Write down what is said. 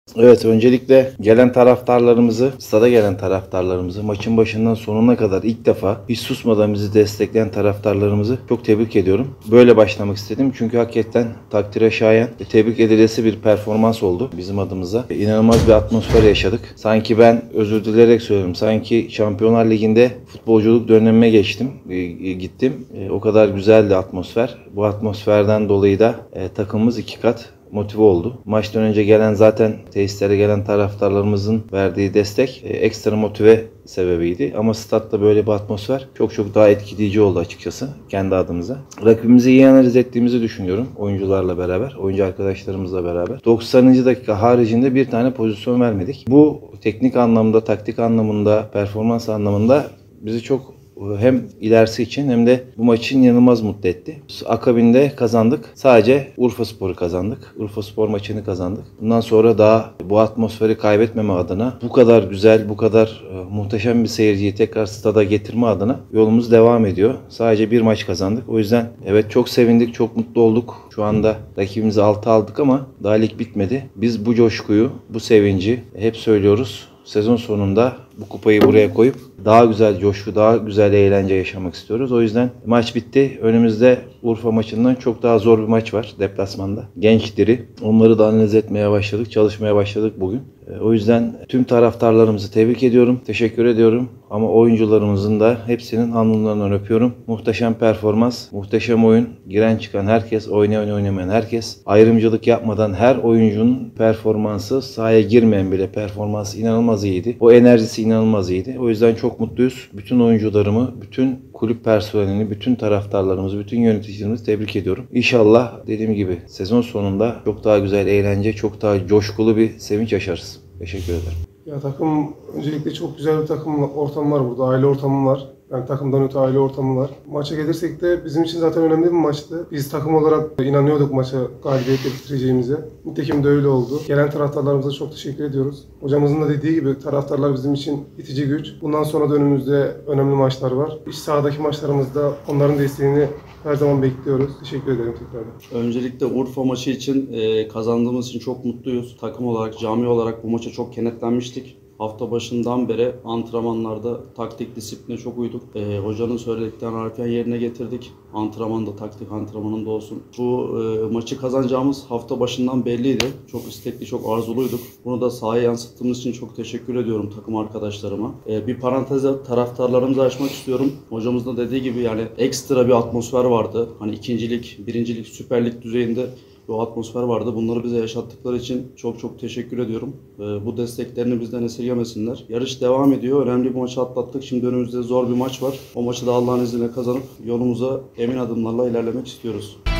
Evet, öncelikle gelen taraftarlarımızı, stada gelen taraftarlarımızı, maçın başından sonuna kadar ilk defa hiç susmadan bizi destekleyen taraftarlarımızı çok tebrik ediyorum. Böyle başlamak istedim çünkü hakikaten takdire şayan, tebrik edilesi bir performans oldu bizim adımıza. İnanılmaz bir atmosfer yaşadık. Sanki ben, özür dilerek söylüyorum, sanki Şampiyonlar Ligi'nde futbolculuk dönemime gittim. O kadar güzeldi atmosfer. Bu atmosferden dolayı da takımımız iki kat motive oldu. Maçtan önce gelen, zaten tesislere gelen taraftarlarımızın verdiği destek ekstra motive sebebiydi. Ama statta böyle bir atmosfer çok daha etkileyici oldu açıkçası kendi adımıza. Rakibimizi iyi analiz ettiğimizi düşünüyorum oyuncularla beraber, oyuncu arkadaşlarımızla beraber. 90. dakika haricinde bir tane pozisyon vermedik. Bu teknik anlamda, taktik anlamında, performans anlamında bizi çok hem ilerisi için hem de bu maç için inanılmaz mutlu etti. Akabinde kazandık. Sadece Urfaspor'u kazandık. Urfaspor maçını kazandık. Bundan sonra daha bu atmosferi kaybetmeme adına, bu kadar güzel, bu kadar muhteşem bir seyirciyi tekrar stada getirme adına yolumuz devam ediyor. Sadece bir maç kazandık. O yüzden evet, çok sevindik, çok mutlu olduk. Şu anda rakibimizi 6 aldık ama daha lig bitmedi. Biz bu coşkuyu, bu sevinci hep söylüyoruz. Sezon sonunda bu kupayı buraya koyup daha güzel coşku, daha güzel eğlence yaşamak istiyoruz. O yüzden maç bitti. Önümüzde Urfa maçından çok daha zor bir maç var deplasmanda. Genç diri. Onları da analiz etmeye başladık, çalışmaya başladık bugün. O yüzden tüm taraftarlarımızı tebrik ediyorum, teşekkür ediyorum. Ama oyuncularımızın da hepsinin alnlarından öpüyorum. Muhteşem performans, muhteşem oyun. Giren çıkan herkes, oynayan oynamayan herkes, ayrımcılık yapmadan her oyuncunun performansı, sahaya girmeyen bile performansı inanılmaz iyiydi. O enerjisi inanılmaz iyiydi. O yüzden çok mutluyuz. Bütün oyuncularımı, bütün kulüp personelini, bütün taraftarlarımızı, bütün yöneticilerimizi tebrik ediyorum. İnşallah dediğim gibi sezon sonunda çok daha güzel eğlence, çok daha coşkulu bir sevinç yaşarız. Teşekkür ederim. Ya takım öncelikle çok güzel bir takım ortamı var burada. Aile ortamı var. Yani takımdan öte aile ortamı var. Maça gelirsek de bizim için zaten önemli bir maçtı. Biz takım olarak inanıyorduk maça galibiyetle bitireceğimize. Nitekim de öyle oldu. Gelen taraftarlarımıza çok teşekkür ediyoruz. Hocamızın da dediği gibi taraftarlar bizim için itici güç. Bundan sonra da önümüzde önemli maçlar var. İç sahadaki maçlarımızda onların desteğini her zaman bekliyoruz. Teşekkür ederim tekrardan. Öncelikle Urfa maçı için kazandığımız için çok mutluyuz. Takım olarak, cami olarak bu maça çok kenetlenmiştik. Hafta başından beri antrenmanlarda taktik disipline çok uyduk. Hocanın söylediklerini harfiyen yerine getirdik. Antrenmanda, taktik antrenmanında olsun. Bu maçı kazanacağımız hafta başından belliydi. Çok istekli, çok arzuluyduk. Bunu da sahaya yansıttığımız için çok teşekkür ediyorum takım arkadaşlarıma. Bir paranteze taraftarlarımızı açmak istiyorum. Hocamız da dediği gibi yani ekstra bir atmosfer vardı. Hani ikincilik, birincilik, Süper Lig düzeyinde o atmosfer vardı. Bunları bize yaşattıkları için çok teşekkür ediyorum. Bu desteklerini bizden esirgemesinler. Yarış devam ediyor. Önemli bir maçı atlattık. Şimdi önümüzde zor bir maç var. O maçı da Allah'ın izniyle kazanıp yolumuza emin adımlarla ilerlemek istiyoruz.